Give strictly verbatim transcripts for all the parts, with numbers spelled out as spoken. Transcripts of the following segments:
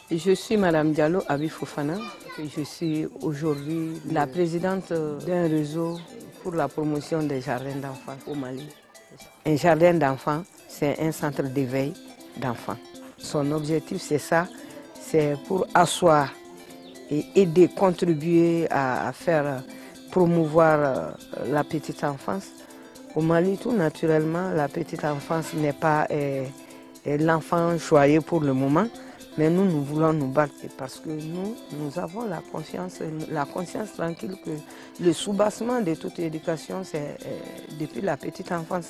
Je suis Madame Diallo Abi Fofana. Je suis aujourd'hui la présidente d'un réseau pour la promotion des jardins d'enfants au Mali. Un jardin d'enfants, c'est un centre d'éveil d'enfants. Son objectif, c'est ça, c'est pour asseoir et aider, contribuer à, à faire promouvoir la petite enfance. Au Mali, tout naturellement, la petite enfance n'est pas euh, l'enfant choyé pour le moment. Mais nous, nous voulons nous battre parce que nous, nous avons la conscience, la conscience tranquille que le soubassement de toute éducation, c'est euh, depuis la petite enfance.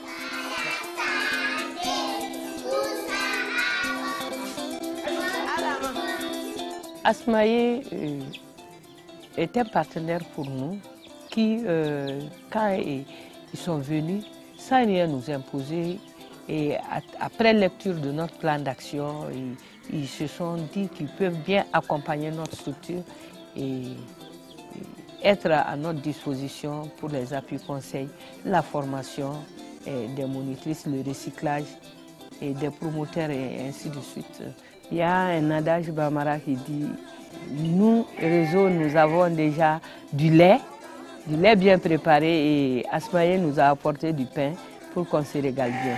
Asmaye euh, est un partenaire pour nous qui, euh, quand ils sont venus, sans rien nous imposer, et après lecture de notre plan d'action, ils, ils se sont dit qu'ils peuvent bien accompagner notre structure et être à notre disposition pour les appuis conseils, la formation et des monitrices, le recyclage et des promoteurs et ainsi de suite. Il y a un adage bambara qui dit, nous, réseau, nous avons déjà du lait, du lait bien préparé et Asmaye nous a apporté du pain pour qu'on se régale bien.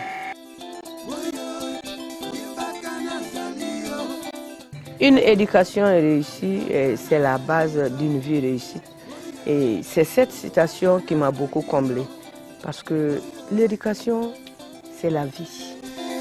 Une éducation réussie, c'est la base d'une vie réussie. Et c'est cette citation qui m'a beaucoup comblée. Parce que l'éducation, c'est la vie.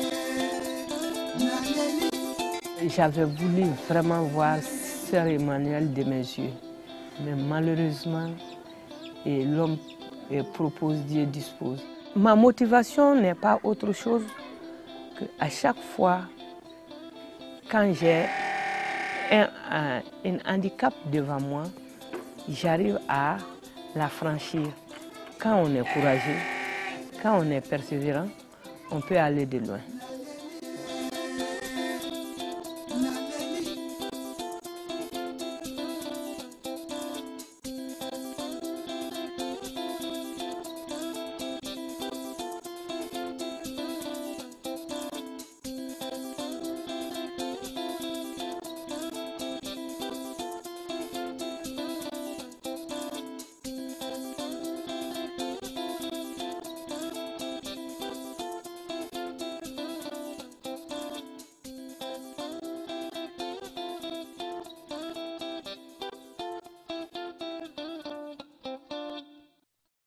J'avais voulu vraiment voir Sœur Emmanuelle de mes yeux. Mais malheureusement, l'homme propose, Dieu dispose. Ma motivation n'est pas autre chose qu'à chaque fois, quand j'ai un, un, un handicap devant moi, j'arrive à la franchir. Quand on est courageux, quand on est persévérant, on peut aller de loin.